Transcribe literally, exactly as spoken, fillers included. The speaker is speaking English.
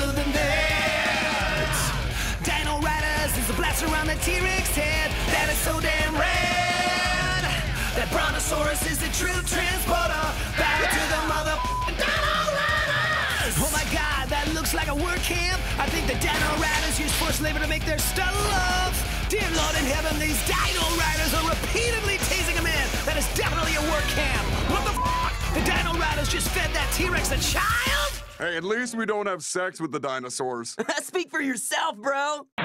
cooler than that. Dino Riders is a blast around the T-Rex head that is so damn rad. That Brontosaurus is a true transporter back to the mother Dino Riders. Oh my God, that looks like a work camp. I think the Dino Riders use forced labor to make their stuff. Dear Lord in heaven, these Dino Riders are repeatedly tasing a man. That is definitely a work camp. What the f***? The Dino Riders just fed that T-Rex a child? Hey, at least we don't have sex with the dinosaurs. Speak for yourself, bro.